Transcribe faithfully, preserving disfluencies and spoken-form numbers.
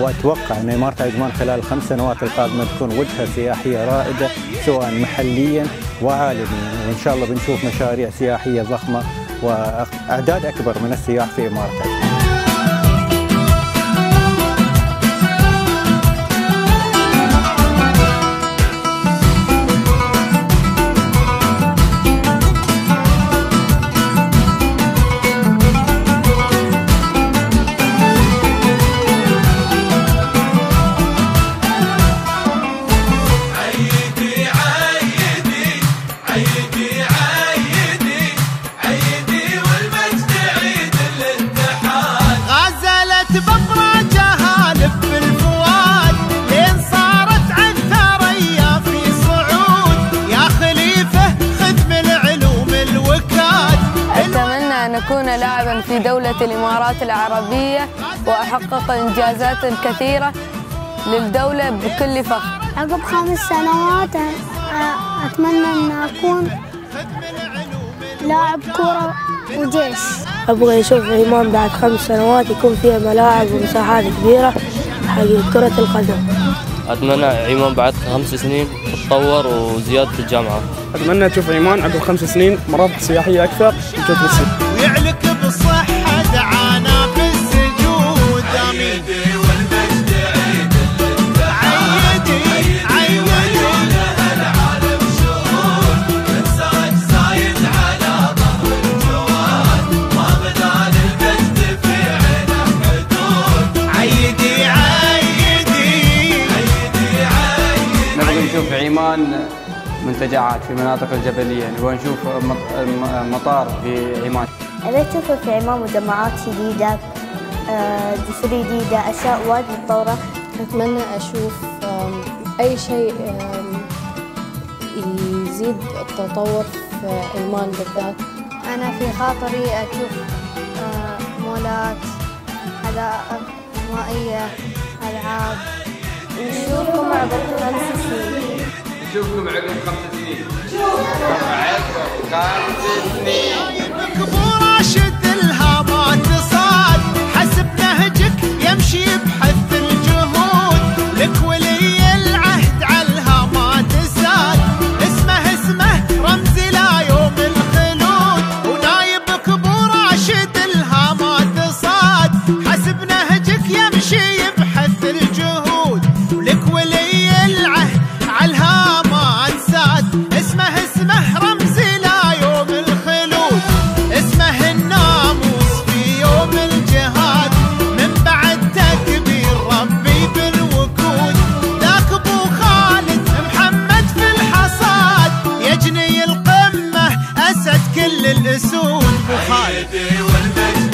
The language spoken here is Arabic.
وأتوقع أن إمارة عجمان خلال الخمس سنوات القادمة تكون وجهة سياحية رائدة سواء محليا وعالميا، وإن شاء الله بنشوف مشاريع سياحية ضخمة وأعداد أكبر من السياح في إمارة عجمان. أكون لاعباً في دولة الإمارات العربية وأحقق إنجازات كثيرة للدولة بكل فخر. عقب خمس سنوات أتمنى أن أكون لاعب كرة وجيش. أبغى أشوف عمان بعد خمس سنوات يكون فيها ملاعب ومساحات كبيرة حق كرة القدم. أتمنى عمان بعد خمس سنين تتطور وزيادة الجامعة. أتمنى أشوف عمان عقب خمس سنين مرافق سياحية أكثر وكثرة السن. ويعلك بالصحة دعانا بالسجود عيدي والمجد عيد عيدي عيدي لها العالم شهود من سرج زايد على ظهر الجواد ما بدال المجد في عينه حدود عيدي عيدي عيدي عيدي. نبغى نشوف عمان منتجعات في مناطق الجبلية، نبغى نشوف مطار في عمان. أبي أشوف في عمان مجمعات جديدة، جسور جديدة، أشياء وايد متطورة. أتمنى أشوف أي شيء يزيد التطور في عمان بالذات. أنا في خاطري أشوف مولات، حدائق مائية، ألعاب. نشوفكم عقب خمس سنين. نشوفكم عقب خمس سنين. عقب خمس سنين. ابو راشد الهامات صاد حسب نهجك يمشي بحث الجهود لك ولي العهد على الهامات ساد اسمه اسمه رمز لا يوم الخلود ونايبك ابو راشد الهامات صاد حسب نهجك يمشي بحث الجهود لك ولي العهد على الهامات ساد اسمه اسمه رمز لا يوم الخلود اسمه الناموس في يوم الجهاد من بعد تكبير ربي بالوقود ذاك ابو خالد محمد في الحصاد يجني القمه اسد كل الاسود ابو خالد.